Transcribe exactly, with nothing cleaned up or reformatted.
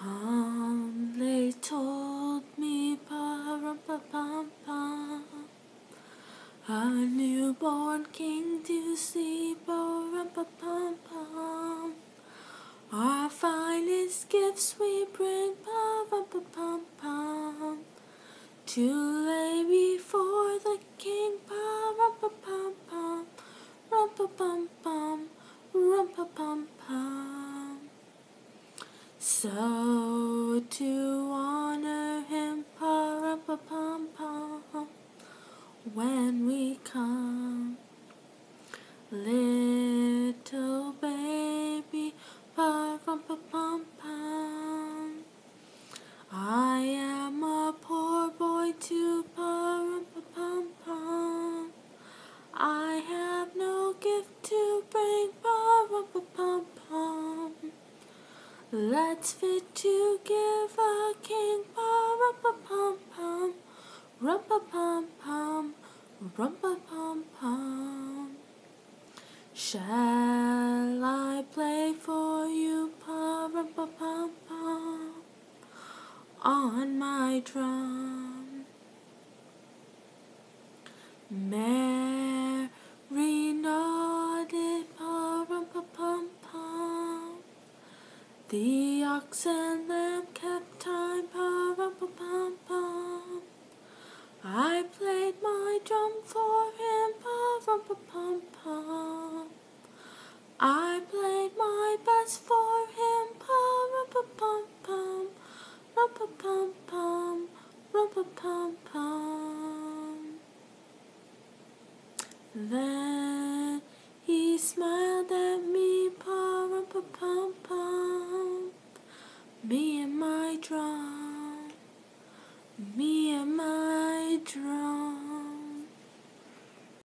Um, they told me pa-rum-pa-pum-pum, a newborn king to sleep, pa-rum-pa-pum-pum. Our finest gifts we bring, pa-rum-pa-pum-pum, to lay before the king, pa-rum-pa-pum-pum, rum-pa-pum-pum, rum-pa-pum-pum. So to honor him, pa-rum-pa-pum-pum, when we come, little baby, pa-rum-pa-pum-pum, I am a poor boy too, pa-rum-pa-pum-pum, I have no gift to bring, pa-rum-pa-pum-pum. Let's fit to give a king, pa-rum-pa-pum-pum, rum-pa-pum-pum, rum-pa-pum-pum. Shall I play for you, pa-rum-pa-pum-pum, on my drum? Mary nodded, pa-rum-pa-pum-pum. The ox and lamb kept time, pa-rum-pa-pum-pum. I played my drum for him, pa-rum-pa-pum-pum. I played my best for him, pa-rum-pa-pum-pum, rum-pa-pum-pum, rum-pa-pum-pum. Then he smiled at me, pa-rum-pa-pum-pum, me and my drum, me and my drum.